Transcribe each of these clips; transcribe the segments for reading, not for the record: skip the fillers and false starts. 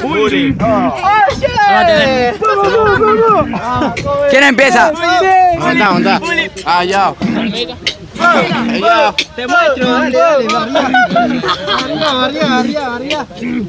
Bullying. ¡Oye! ¿Quién empieza? Anda. Ah, ya. Te muestro, dale. Arriba.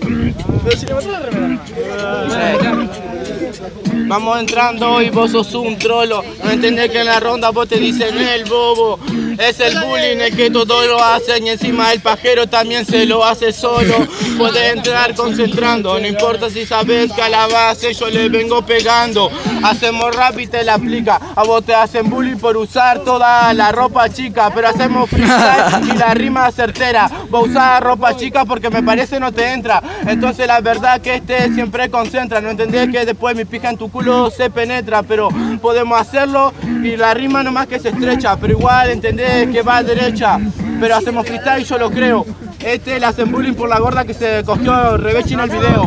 Vamos entrando y vos sos un trolo. No entendés que en la ronda vos te dicen el bobo. Es el bullying el que todo lo hacen y encima el pajero también se lo hace solo. Puedes entrar concentrando, no importa si sabes que a la base yo le vengo pegando. Hacemos rap y te la aplica. A vos te hacen bullying por usar toda la ropa chica, pero hacemos freestyle y la rima certera. Vos usás ropa chica porque me parece no te entra. Entonces la verdad que siempre concentra. No entendés que después mi pija en tu culo se penetra, pero podemos hacerlo y la rima nomás que se estrecha, pero igual entendés que va a derecha, pero hacemos freestyle y yo lo creo. Le hacen bullying por la gorda que se cogió Rebechi en el video.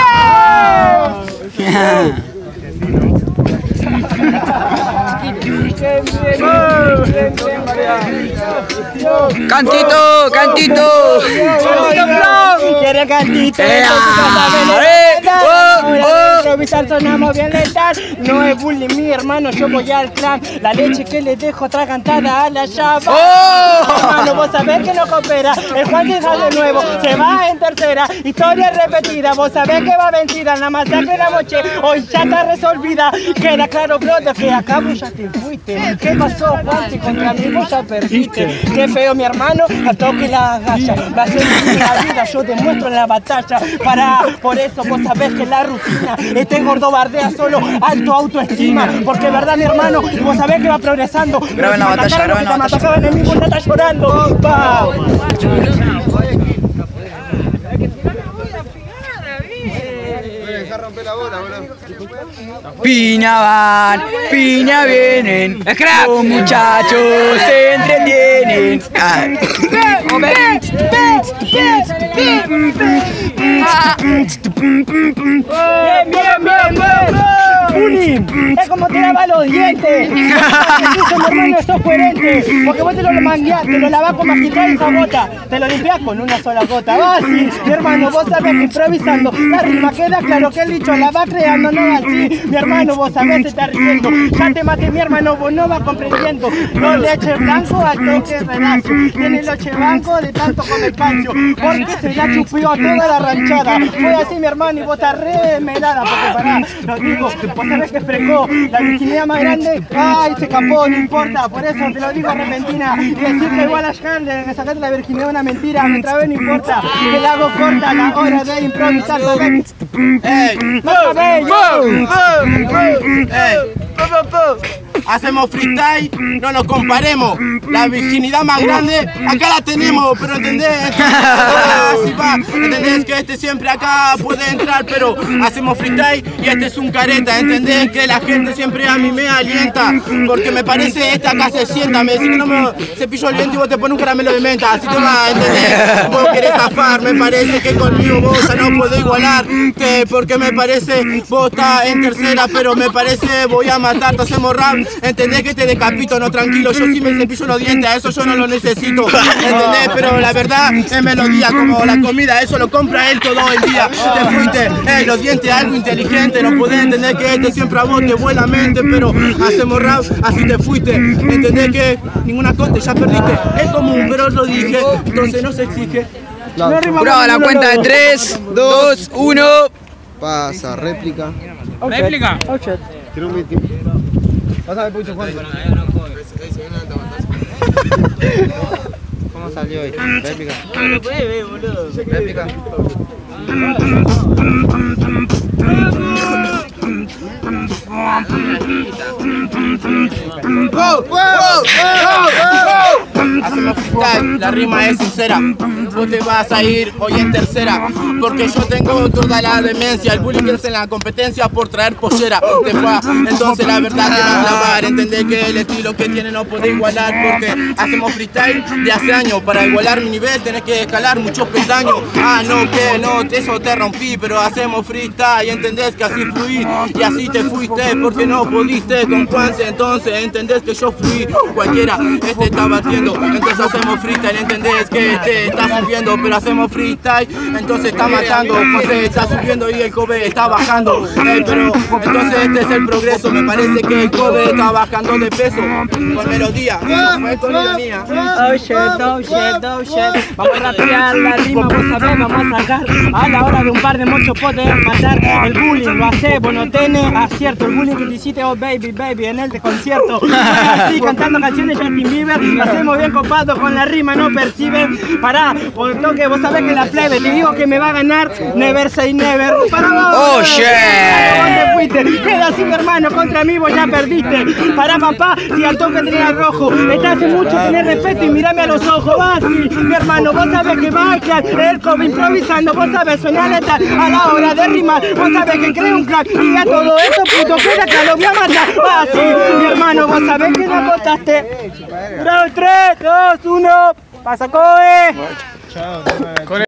¡Cantito! ¿Quiere cantito? Improvisar sonamos bien letal. No es bullying mi hermano, yo voy al clan. La leche que le dejo atragantada a la chava. Hermano, vos sabés que no coopera. El Juan que sale de nuevo, se va en tercera. Historia repetida, vos sabés que va vencida. La masacre la moche, hoy ya está resolvida. Queda claro, brother, que acá vos ya te fuiste. ¿Qué pasó, Juan? Si contra mí vos ya perdiste. Qué feo mi hermano, al toque la agacha. Va a ser la vida, yo demuestro en la batalla. Por eso vos sabés que la rutina este gordo bardea solo alto autoestima. Porque verdad mi hermano, vos sabés que va progresando. Graben la batalla, graben la batalla. Acá el mismo está llorando. Piña van, piña vienen, los muchachos se entretienen. Bullying, es como te lavas los dientes. Mi hermano, sos coherente. Porque vos te lo mangueás, te lo lavás con masticlar esa gota. Te lo limpiás con una sola gota. Va así, mi hermano, vos sabés que improvisando la rima queda claro que el dicho la va creando, no así. Mi hermano, vos sabés, te está riendo. Ya te maté, mi hermano, vos no vas comprendiendo. No leche blanco al toque redazo. Tiene leche blanco de tanto comer calcio. Porque se la chupió toda la ranchada. Fue así, mi hermano, y vos estás remedada. Porque pará, lo digo, vos sabés que fregó la virginidad más grande. Ay, se escapó, no importa. Por eso te lo digo repentina. Y decir que igual a Shkan que sacarte la virginidad es una mentira. Me trabé, no importa. Que la hago corta a la hora de improvisar. ¿Sabés? ¡No sabés! Hacemos freestyle, no nos comparemos. La virginidad más grande, acá la tenemos, pero entendés, así va, entendés que siempre acá puede entrar, pero hacemos freestyle y es un careta, entendés que la gente siempre a mí me alienta, porque me parece acá se sienta, me decís que no me cepillo el diente y vos te pones un caramelo de menta, así te va, entendés, vos querés zafar, me parece que conmigo vos ya no podés igualar, que porque me parece vos estás en tercera, pero me parece voy a matarte, hacemos rap. Entendés que te decapito, no tranquilo, yo sí me cepillo los dientes, a eso yo no lo necesito, entendés, pero la verdad es melodía como la comida, eso lo compra él todo el día, te fuiste, los dientes algo inteligente, no podés entender que siempre a vos te vuela la mente, pero hacemos rap, así te fuiste, entendés que ninguna conte, ya perdiste, es común, pero lo dije, entonces no se exige. Bravo, la cuenta de 3, 2, 1. Pasa, réplica. ¿Réplica? Quiero un meeting. Pásame mucho, Juan. ¿Cómo salió hoy? Réplica. No lo puedes ver, boludo. Réplica. Hacemos freestyle, la rima es sincera. Vos te vas a ir hoy en tercera, porque yo tengo toda la demencia. El bullying crece en la competencia por traer pollera. Te fue, entonces la verdad que no clavar. Entendés que el estilo que tiene no puede igualar, porque hacemos freestyle de hace años. Para igualar mi nivel tenés que escalar muchos peldaños. Ah, no, que no, eso te rompí, pero hacemos freestyle. Y entendés que así fluí y así te fuiste, porque no pudiste con Juanse. Entonces entendés que yo fui cualquiera, está batiendo. Entonces hacemos hacemos freestyle, ¿entendés? Que este está subiendo, pero hacemos freestyle. Entonces está matando, José está subiendo y el Kobe está bajando. Pero entonces este es el progreso. Me parece que el Kobe está bajando de peso. Con melodía, fue con ironía. Oh shit, oh shit, oh shit. Vamos a rapear la rima, vos sabés, vamos a sacar. A la hora de un par de mochos poder matar. El bullying lo hace, vos no tenés acierto. El bullying que te hiciste, oh baby, baby, en el concierto. Así cantando canciones de Justin Bieber. Lo hacemos bien copado con la rima, no perciben. Pará, por el toque, vos sabés que la plebe, te digo que me va a ganar. Never say never. Pará, Oh shit. ¿dónde fuiste? Queda así, mi hermano, contra mí vos ya perdiste. Pará, papá, si al toque tenés al rojo. Estás hace mucho, tenés respeto y mírame a los ojos. Así, mi hermano, vos sabés que va a quedar el Kobe improvisando. Vos sabés, suena letal a la hora de rimar. Vos sabés que creo un crack y a todo esto, puto, queda que lo voy a matar. Así, mi hermano, vos sabés que no votaste. 3, 2, 1, pasa Kobe.